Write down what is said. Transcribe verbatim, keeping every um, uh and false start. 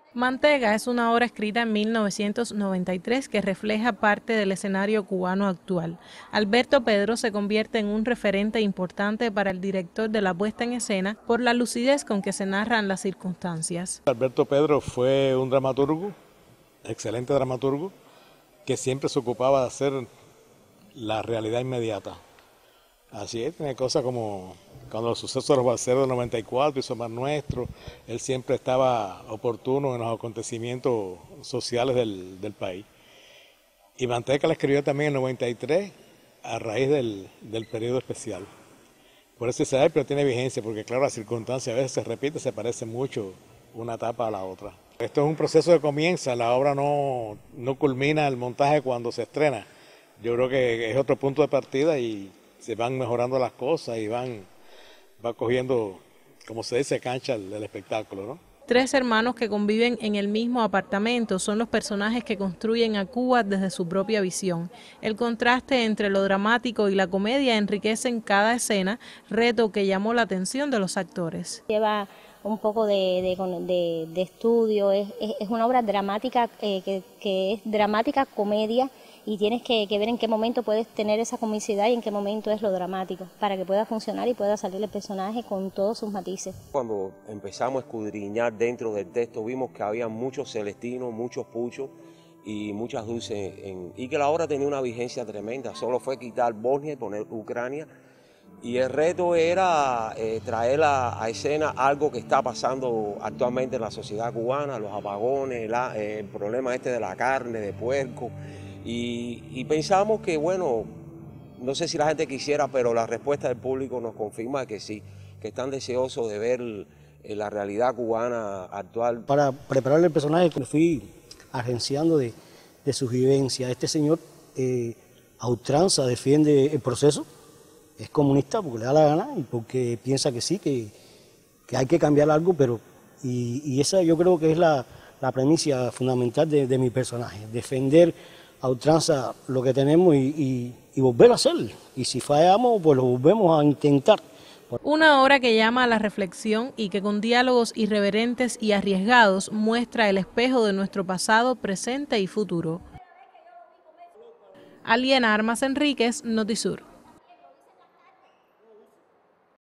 Mantega es una obra escrita en mil novecientos noventa y tres que refleja parte del escenario cubano actual. Alberto Pedro se convierte en un referente importante para el director de la puesta en escena por la lucidez con que se narran las circunstancias. Alberto Pedro fue un dramaturgo, excelente dramaturgo, que siempre se ocupaba de hacer la realidad inmediata. Así es, tiene cosas como cuando los sucesos de los balseros del noventa y cuatro hizo Mar Nuestro, él siempre estaba oportuno en los acontecimientos sociales del, del país. Y Mantega la escribió también en el noventa y tres a raíz del, del periodo especial. Por eso ese pero tiene vigencia, porque claro, la circunstancia a veces se repite, se parece mucho una etapa a la otra. Esto es un proceso que comienza, la obra no, no culmina el montaje cuando se estrena. Yo creo que es otro punto de partida y se van mejorando las cosas y van va cogiendo, como se dice, cancha el, el espectáculo, ¿no? Tres hermanos que conviven en el mismo apartamento son los personajes que construyen a Cuba desde su propia visión. El contraste entre lo dramático y la comedia enriquecen cada escena, reto que llamó la atención de los actores. Lleva un poco de, de, de, de estudio, es, es, es una obra dramática eh, que, que es dramática comedia y tienes que, que ver en qué momento puedes tener esa comicidad y en qué momento es lo dramático para que pueda funcionar y pueda salir el personaje con todos sus matices. Cuando empezamos a escudriñar dentro del texto vimos que había muchos celestinos, muchos puchos y muchas dulces en, y que la obra tenía una vigencia tremenda, solo fue quitar Bosnia y poner Ucrania. Y el reto era eh, traer a, a escena algo que está pasando actualmente en la sociedad cubana, los apagones, la, eh, el problema este de la carne, de puerco. Y, y pensamos que, bueno, no sé si la gente quisiera, pero la respuesta del público nos confirma que sí, que están deseosos de ver eh, la realidad cubana actual. Para preparar el personaje me fui agenciando de, de sus vivencias. Este señor eh, a ultranza defiende el proceso. Es comunista porque le da la gana y porque piensa que sí, que, que hay que cambiar algo, pero y, y esa yo creo que es la, la premisa fundamental de, de mi personaje, defender a ultranza lo que tenemos y, y, y volver a hacer. Y si fallamos, pues lo volvemos a intentar. Una obra que llama a la reflexión y que con diálogos irreverentes y arriesgados muestra el espejo de nuestro pasado, presente y futuro. Aliena Armas Enríquez, Notisur.